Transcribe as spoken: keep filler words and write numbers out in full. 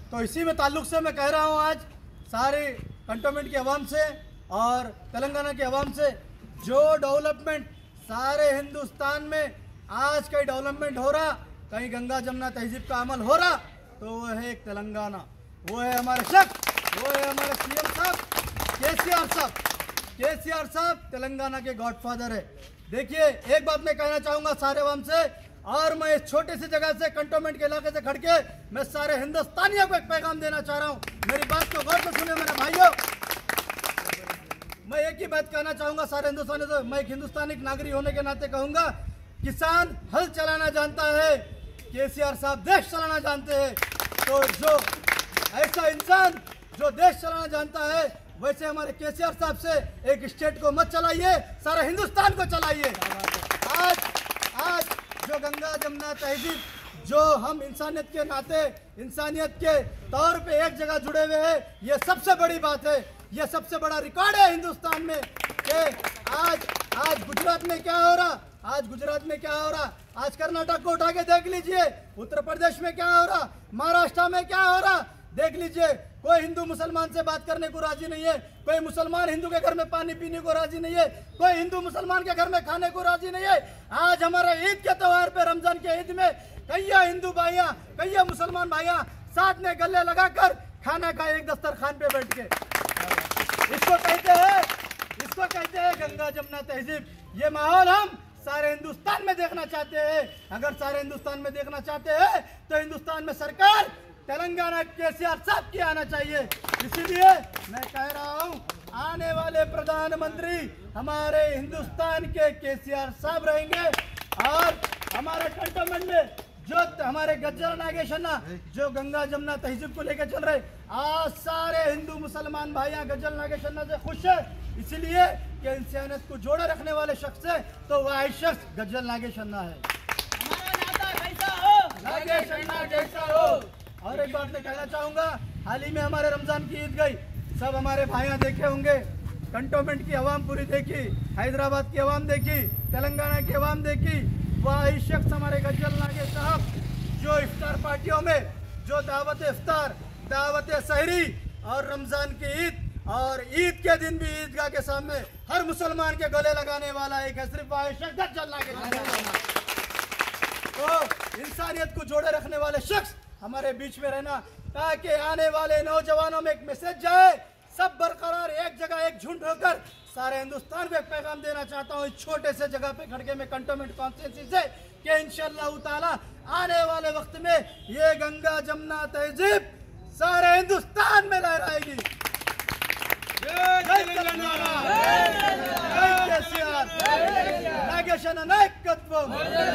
तो इसी में ताल्लुक से मैं कह रहा हूँ आज सारे कंटोनमेंट की आवाम से और तेलंगाना की आवाम से, जो डेवलपमेंट सारे हिंदुस्तान में आज कहीं डेवलपमेंट हो रहा, कहीं गंगा जमुना तहजीब का अमल हो रहा, तो वो है एक तेलंगाना, वो है हमारे शख्स, वो है हमारे सीएम साहब केसीआर साहब। केसीआर साहब तेलंगाना के गॉडफादर है। देखिए, एक बात मैं कहना चाहूँगा सारे आवाम से, और मैं इस छोटी सी जगह से कंटोनमेंट के इलाके से खड़के मैं सारे हिंदुस्तानियों को एक पैगाम देना चाह रहा हूँ। मेरी बात को गौर से सुने मेरे भाइयों। मैं एक ही बात कहना चाहूँगा सारे हिंदुस्तानियों से, मैं एक हिंदुस्तानी नागरिक होने के नाते कहूँगा, किसान हल चलाना जानता है, केसीआर साहब देश चलाना जानते हैं। तो जो ऐसा इंसान जो देश चलाना जानता है, वैसे हमारे केसीआर साहब से एक स्टेट को मत चलाइए, सारे हिंदुस्तान को चलाइए। आज आज जो गंगा जमुना तहजीब, जो हम इंसानियत के नाते, इंसानियत के तौर पे एक जगह जुड़े हुए हैं, ये सबसे बड़ी बात है, ये सबसे बड़ा रिकॉर्ड है हिंदुस्तान में कि आज आज गुजरात में क्या हो रहा, आज गुजरात में क्या हो रहा, आज कर्नाटक को उठा के देख लीजिए, उत्तर प्रदेश में क्या हो रहा, महाराष्ट्र में क्या हो रहा, देख लीजिए। कोई हिंदू मुसलमान से बात करने को राजी नहीं है, कोई मुसलमान हिंदू के घर में पानी पीने को राजी नहीं है, कोई हिंदू मुसलमान के घर में खाने को राजी नहीं है। आज हमारे ईद के त्योहार पे, रमजान के ईद में कई हिंदू भाइयां, कई मुसलमान भाइयां साथ में गले लगाकर खाना खाए एक दस्तरखान पे बैठ के। इसको कहते हैं इसको कहते हैं गंगा जमुना तहजीब। ये माहौल हम सारे हिंदुस्तान में देखना चाहते हैं। अगर सारे हिंदुस्तान में देखना चाहते हैं तो हिंदुस्तान में सरकार तेलंगाना केसीआर साहब की आना चाहिए। इसीलिए मैं कह रहा हूँ, आने वाले प्रधानमंत्री हमारे हिंदुस्तान के केसीआर साहब रहेंगे। और हमारे कंटोनमेंट में जो हमारे गज्जर नागेशन्ना जो गंगा जमुना तहजीब को लेकर चल रहे, आज सारे हिंदू मुसलमान भाइयां गज्जर नागेशन्ना से खुश है, इसलिए कि इंसानियत को जोड़े रखने वाले शख्स है, तो वह शख्स गज्जर नागेशन्ना है। हमारा नाता कैसा हो, नागेशन्ना जैसा हो। और एक बात मैं कहना चाहूँगा, हाल ही में हमारे रमजान की ईद गई, सब हमारे भाइयां देखे होंगे, कंटोनमेंट की आवाम पूरी देखी, हैदराबाद की आवाम देखी, तेलंगाना की आवाम देखी। वही शख्स हमारे गज्जर नागे साहब जो इफ्तार पार्टियों में जो दावत इफ्तार, दावत सहरी और रमजान की ईद और ईद के दिन भी ईदगाह के सामने हर मुसलमान के गले लगाने वाला एक है, सिर्फ वही शख्स गज्जर नागे। तो इंसानियत को जोड़े रखने वाले शख्स हमारे बीच में रहना, ताकि आने वाले नौजवानों में एक मैसेज जाए, सब बरकरार एक जगह एक झुंड होकर सारे हिंदुस्तान को एक पैगाम देना चाहता हूँ इस छोटे से जगह पे खड़के में कंटोनमेंट कॉन्स्टिट्यूंसी से, कि इंशाअल्लाह ताला आने वाले वक्त में ये गंगा जमुना तहजीब सारे हिंदुस्तान में लहराएगी। जय तेलंगाना, जय केसीआर, नागेशन्ना नायकत्वम।